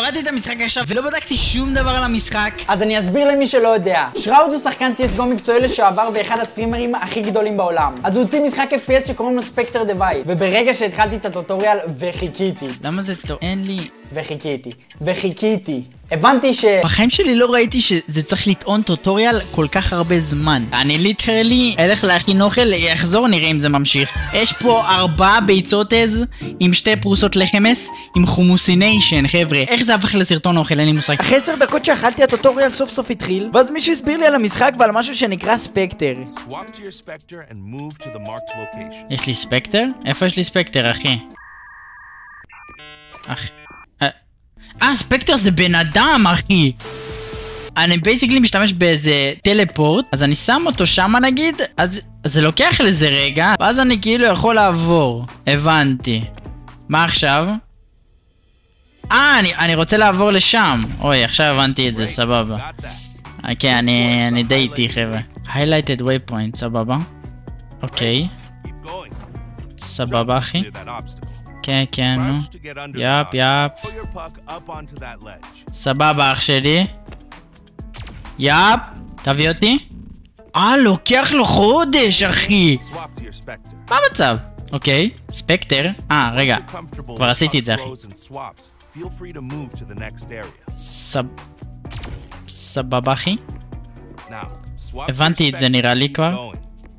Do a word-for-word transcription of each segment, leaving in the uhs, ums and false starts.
התחלתי את המשחק עכשיו ולא בדקתי שום דבר על המשחק. אז אני אסביר למי שלא יודע. שראוד הוא שחקן סי אס גו מקצועי לשעבר ואחד הסטרימרים הכי גדולים בעולם. אז הוא הוציא משחק אף פי אס שקוראים לו ספקטר דיווייד. וברגע שהתחלתי את הטוטוריאל וחיכיתי. למה זה טוען לי? וחיכיתי. וחיכיתי. הבנתי ש... בחיים שלי לא ראיתי שזה צריך לטעון טוטוריאל כל כך הרבה זמן. אני ליטרלי אלך להכין אוכל, יחזור, נראה אם זה ממשיך. יש פה ארבעה ביצות עז עם שתי פרוסות לחם אס עם חומוסיניישן, חבר'ה. איך זה הפך לסרטון אוכל? אין לי מושג. אחרי עשר דקות שאכלתי הטוטוריאל סוף סוף התחיל, ואז מישהו הסביר לי על המשחק ועל משהו שנקרא ספקטר. יש לי ספקטר? איפה יש לי ספקטר, אחי? אחי... אה, ספקטר זה בן אדם, אחי. אני בייסיקלי משתמש באיזה טלפורט, אז אני שם אותו שם נגיד, אז זה לוקח לזה רגע, ואז אני כאילו יכול לעבור. הבנתי. מה עכשיו? אה, אני, אני רוצה לעבור לשם. אוי, עכשיו הבנתי את זה, סבבה. אוקיי, אני, אני די איתי, חבר'ה. highlighted waypoint, סבבה. אוקיי. סבבה, אחי. כן, כן, נו. יאפ, יאפ. סבבה, אח שלי. יאפ, תביא אותי. אה, לוקח לו חודש, אחי. מה המצב? אוקיי, ספקטר. אה, רגע. כבר עשיתי את זה, אחי. סב... סבבה, אחי. הבנתי את זה, נראה לי כבר.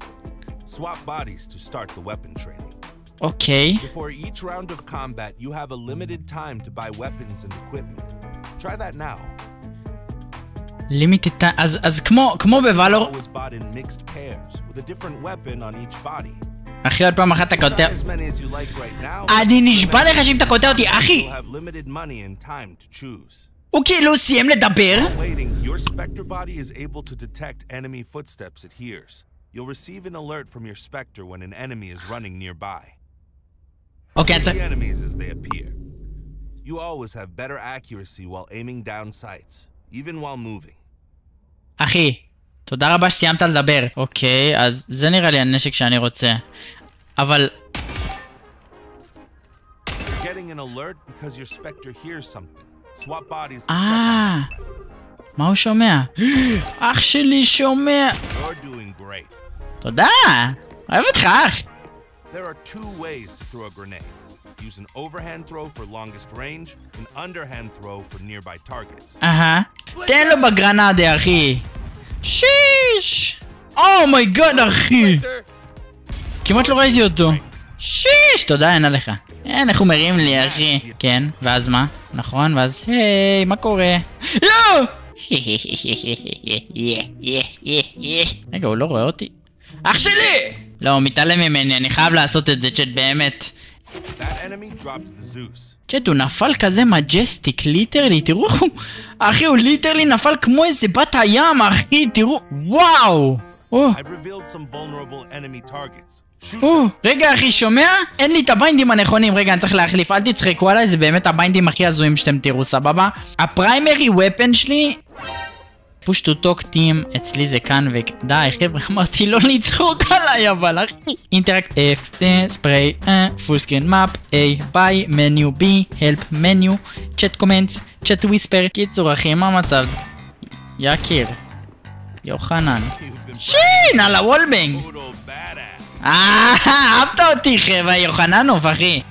אוקיי. Before each round of combat, you have a limited time to buy weapons and equipment. Try that now. Limited time. אז אז כמו כמו בוואלור. אחי, עוד פעם אחת אתה קוטע. אני נשבע לך שאם אתה קוטע אותי, אחי. הוא כאילו סיים לדבר. Your specter body is able to detect enemy footsteps it hears. You'll receive an alert from your specter when an enemy is running nearby. Okay, it's the enemies as they appear. You always have better accuracy while aiming down sights, even while moving. אחי, תודה רבה שסיימת לדבר. אוקיי, אז זה נראה לי הנשק שאני רוצה. אבל... You're getting an alert because your specter hears something. Swap bodies. אה, מה הוא שומע? אח שלי שומע. You're doing great. תודה, אוהב אותך, אח. There are two ways to throw a grenade. Use an overhand throw for longest range, an underhand throw for nearby targets. אהה. תן לו בגרנדה, אחי. שיש! אומייגאד, אחי! כמעט לא ראיתי אותו. שיש! תודה, אין עליך. אין, איך הוא מרים לי, אחי. כן, ואז מה? נכון, ואז... היי, מה קורה? יואו! רגע, הוא לא רואה אותי. אח שלי! לא, הוא מתעלם ממני, אני חייב לעשות את זה, צ'ט, באמת. צ'ט, הוא נפל כזה מג'סטיק, ליטרלי, תראו, אחי, הוא ליטרלי נפל כמו איזה בת הים, אחי, תראו, וואו! רגע, אחי, שומע? אין לי את הביינדים הנכונים, רגע, אני צריך להחליף, אל תצחקו עליי, זה באמת הביינדים הכי הזויים שאתם תראו, סבבה? הפריימרי ופן שלי... push to talk team, אצלי זה כאן ו... די, חבר'ה, אמרתי לא לצחוק עליי, אבל אחי. אינטראקט F, ספרי, full screen map, A, buy, menu B, help menu, chat comments, chat whisper. קיצור, אחי, מה המצב? יקיר. יוחנן. שין, על הוולבנג. אה, אהבת אותי, חבר'ה, יוחננוב, אחי.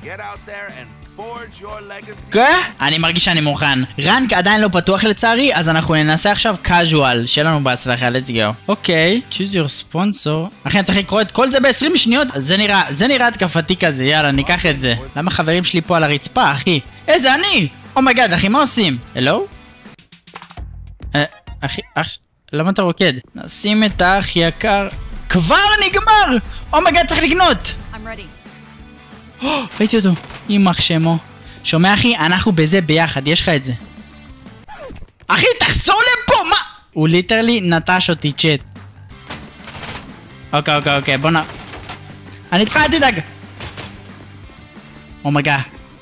כן? אני מרגיש שאני מוכן. רנק עדיין לא פתוח לצערי, אז אנחנו ננסה עכשיו קאז'ואל. שיהיה לנו בהצלחה, let's go. אוקיי, choose your sponsor. אחי, אני צריך לקרוא את כל זה ב-עשרים שניות. זה נראה, זה נראה התקפתי כזה, יאללה, ניקח את זה. למה חברים שלי פה על הרצפה, אחי? איזה אני! אומייגאד, אחי, מה עושים? הלו? אה, אחי, אח... למה אתה רוקד? נשים את האח יקר. כבר נגמר! אומייגאד, צריך לקנות! ראיתי אותו, אימח שמו. שומע אחי, אנחנו בזה ביחד, יש לך את זה. אחי, תחזור לפה, מה? הוא ליטרלי נטש אותי, צ'ט. אוקיי, אוקיי, אוקיי, בוא נ... אני איתך, אל תדאג. אומייגאד.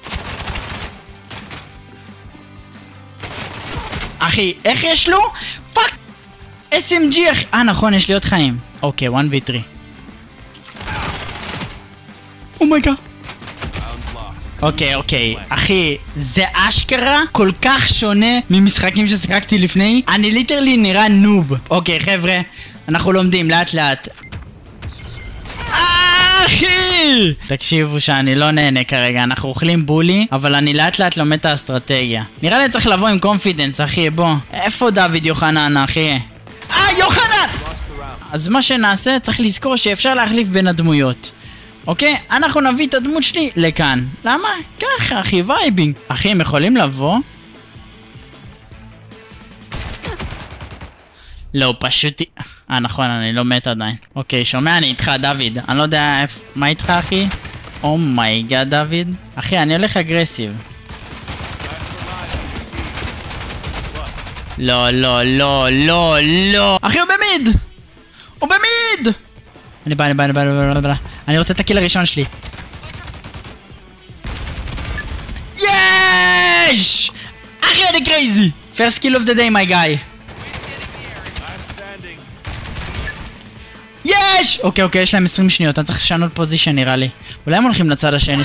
אחי, איך יש לו? פאק! אס אם ג'י, אחי. אה, נכון, יש לי עוד חיים. אוקיי, אחת וי שלוש. אומייגאד. אוקיי, אוקיי. אחי, זה אשכרה כל כך שונה ממשחקים ששיחקתי לפני. אני ליטרלי נראה נוב. אוקיי, חבר'ה, אנחנו לומדים לאט לאט. אחי! תקשיבו שאני לא נהנה כרגע, אנחנו אוכלים בולי, אבל אני לאט לאט לומד את האסטרטגיה. נראה לי צריך לבוא עם קונפידנס, אחי, בוא. איפה דוד יוחנן, אחי? אה, יוחנן! אז מה שנעשה, צריך לזכור שאפשר להחליף בין הדמויות. אוקיי? אנחנו נביא את הדמות שלי לכאן. למה? ככה, אחי, וייבינג. אחי, הם יכולים לבוא? לא, פשוט... אה, נכון, אני לא מת עדיין. אוקיי, שומע, אני איתך, דוד. אני לא יודע איפה... מה איתך, אחי? אומייגאד, דוד. אחי, אני הולך אגרסיב. לא, לא, לא, לא, לא. אחי, הוא במיד! הוא במיד! אני בא, אני בא, אני בא, אני בא, אני רוצה את הקיל הראשון שלי. יש! אחי, אני קרייזי! First kill of the day, my guy. יש! אוקיי, אוקיי, יש להם עשרים שניות, אני צריך לשנות פוזישן נראה לי. אולי הם הולכים לצד השני.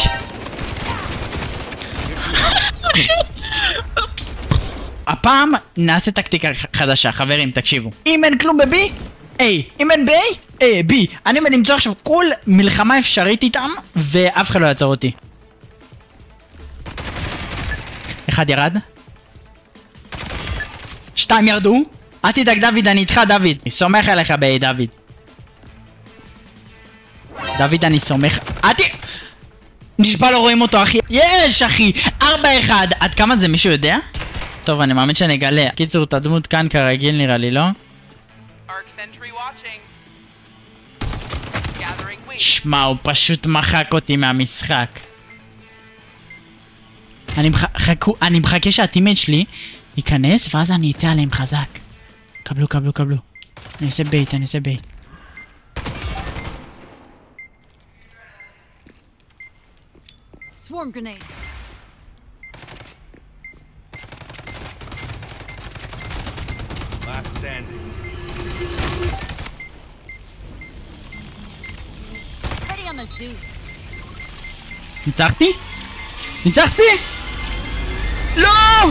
הפעם נעשה טקטיקה חדשה, חברים, תקשיבו. אם אין כלום ב-B, A. אם אין ב-A, A, B. אני מנמצא עכשיו כל מלחמה אפשרית איתם, ואף אחד לא יעצור אותי. אחד ירד. שתיים ירדו. אל תדאג דוד, אני איתך דוד. אני סומך עליך ב-A, דוד. דוד, אני סומך... אתי... נשבע לא רואים אותו, אחי. יש, אחי! ארבע אחד. עד כמה זה, מישהו יודע? טוב, אני מאמין שאני אגלה. קיצור, את הדמות כאן כרגיל נראה לי, לא? שמע, הוא פשוט מחק אותי מהמשחק. אני, מח... חכו... אני מחכה שהטימט שלי ייכנס, ואז אני אצא עליהם חזק. קבלו, קבלו, קבלו. אני אעשה בייט, אני אעשה בייט. Swarm grenade. Last standing. Ready on the Zeus. ניצחתי? ניצחתי? לא!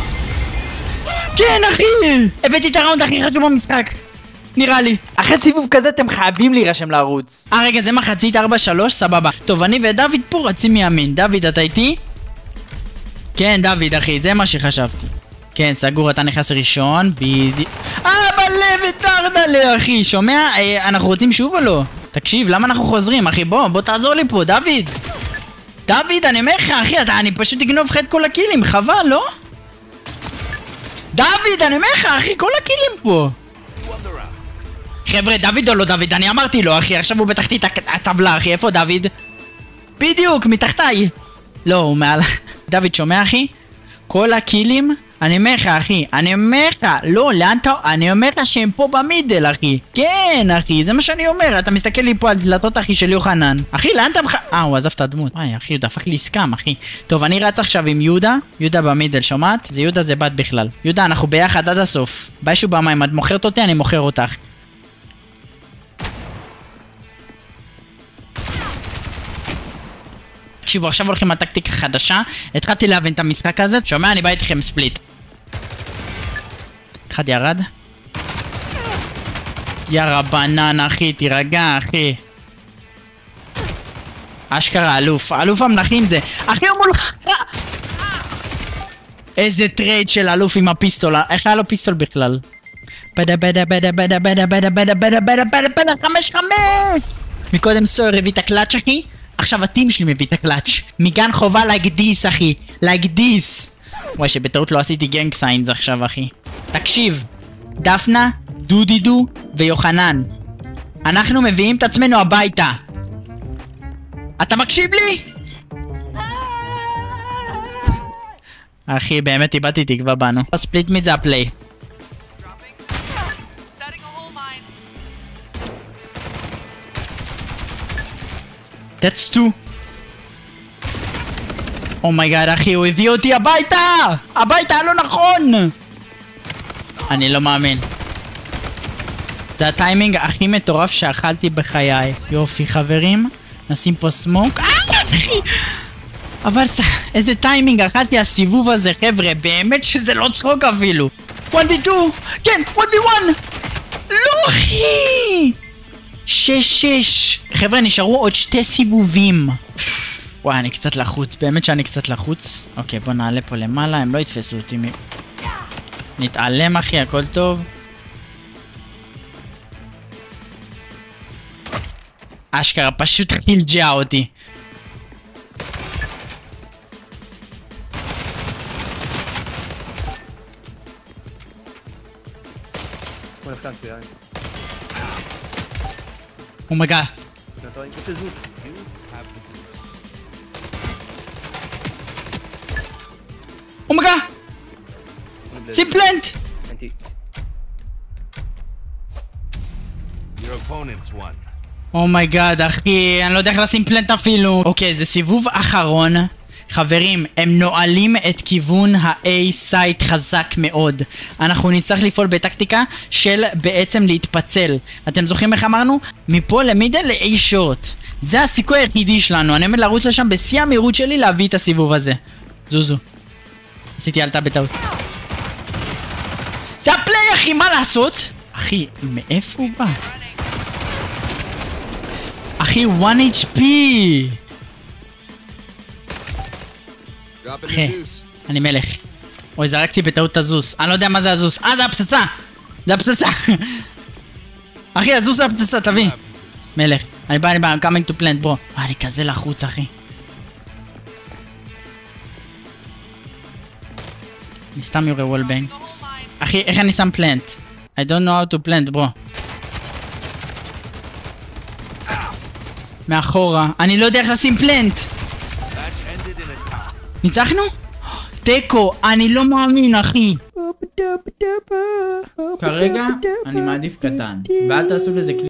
כן, אחי! הבאתי את הראונד הכי חשוב במשחק. נראה לי. אחרי סיבוב כזה אתם חייבים להירשם לערוץ. אה, רגע, זה מחצית ארבע שלוש, סבבה. טוב, אני ודוד פה רצים מימין. דוד, אתה איתי? כן, דוד, אחי, זה מה שחשבתי. כן, סגור, אתה נכנס ראשון, בדיוק. אה, מלא וטרדלה, אחי. שומע? אה, אנחנו רוצים שוב או לא? תקשיב, למה אנחנו חוזרים, אחי? בוא, בוא תעזור לי פה, דוד. דוד, אני אומר לך, אחי, אתה, אני פשוט אגנוב לך את כל הקילים, חבל, לא? דוד, אני אומר לך, אחי, כל הקילים פה. חבר'ה, דוד או לא דוד, אני אמרתי לו, אחי, עכשיו הוא בתחתית הטבלה, אחי, איפה דוד? בדיוק, מתחתיי. לא, הוא מעל... דוד, שומע, אחי? כל הקילים, אני אומר לך, אחי, אני אומר לך, לא, לאן אתה... אני אומר לך שהם פה במידל, אחי. כן, אחי, זה מה שאני אומר, אתה מסתכל לי פה על דלתות, אחי, של יוחנן. אחי, לאן אתה... אה, הוא עזב את הדמות. וואי, אחי, הוא דפק לי סקאם, אחי. טוב, אני רץ עכשיו עם יהודה, יהודה במידל, שומעת? זה יהודה, זה בת בכלל. יהודה, אנחנו ביחד עד הסוף. בישהו במים, את מוכרת אותי, אני מוכר אותך. תקשיבו, עכשיו הולכים על טקטיקה חדשה. התחלתי להבין את המשחק הזה. שומע, אני בא איתכם ספליט. אחד ירד. יא רבנן, אחי, תירגע, אחי. אשכרה, אלוף. אלוף המלכים זה. אחי, הוא מולך. איזה טרייד של אלוף עם הפיסטול. איך היה לו פיסטול בכלל? בדה בדה בדה בדה בדה בדה בדה בדה בדה בדה בדה חמש חמש. מקודם סויר הביא את הקלאץ', אחי. עכשיו הטים שלי מביא את הקלאץ'. מגן חובה להגדיס, אחי. להגדיס. וואי, שבטעות לא עשיתי גנג סיינס עכשיו, אחי. תקשיב. דפנה, דודידו ויוחנן. אנחנו מביאים את עצמנו הביתה. אתה מקשיב לי? אחי, באמת איבדתי תקווה בנו. ספליט מיד זה הפליי. That's two. אומייגאד, אחי, הוא הביא אותי הביתה! הביתה, לא נכון! אני לא מאמין. זה הטיימינג הכי מטורף שאכלתי בחיי. יופי, חברים. נשים פה סמוק. אבל איזה טיימינג אכלתי הסיבוב הזה, חבר'ה, באמת שזה לא צחוק אפילו. אחת וי שתיים, כן, אחת וי אחת! לא אחי! שש שש. חבר'ה, נשארו עוד שתי סיבובים. וואי, אני קצת לחוץ, באמת שאני קצת לחוץ. אוקיי, בוא נעלה פה למעלה, הם לא יתפסו אותי מ... נתעלם אחי, הכל טוב. אשכרה, פשוט חילג'ה אותי. אומייגאד. אומייגאד! שים פלנט! Your opponents won. אומייגאד, אחי, אני לא יודע איך לשים פלנט אפילו. אוקיי, זה סיבוב אחרון. חברים, הם נועלים את כיוון ה-A סייט חזק מאוד. אנחנו נצטרך לפעול בטקטיקה של בעצם להתפצל. אתם זוכרים איך אמרנו? מפה למידל ל-A שורט. זה הסיכוי היחידי שלנו. אני עומד לרוץ לשם בשיא המהירות שלי להביא את הסיבוב הזה. זוזו. עשיתי עלתה בטעות. זה הפליי, אחי, מה לעשות? אחי, מאיפה הוא בא? אחי, אחת אייץ' פי! אחי, אני מלך. אוי, זרקתי בטעות את הזוס. אני לא יודע מה זה הזוס. אה, זה הפצצה! זה הפצצה! אחי, הזוס זה הפצצה, תביא. מלך. אני בא, אני בא, I'm coming to plant, ברו. אה, אני כזה לחוץ, אחי. אני סתם יורה וולבנג. אחי, איך אני שם פלנט? I don't know how to plant, ברו. מאחורה. אני לא יודע איך לשים פלנט. ניצחנו? טקו, אני לא מאמין, אחי. כרגע אני מעדיף קטן. ואל תעשו לזה קליק.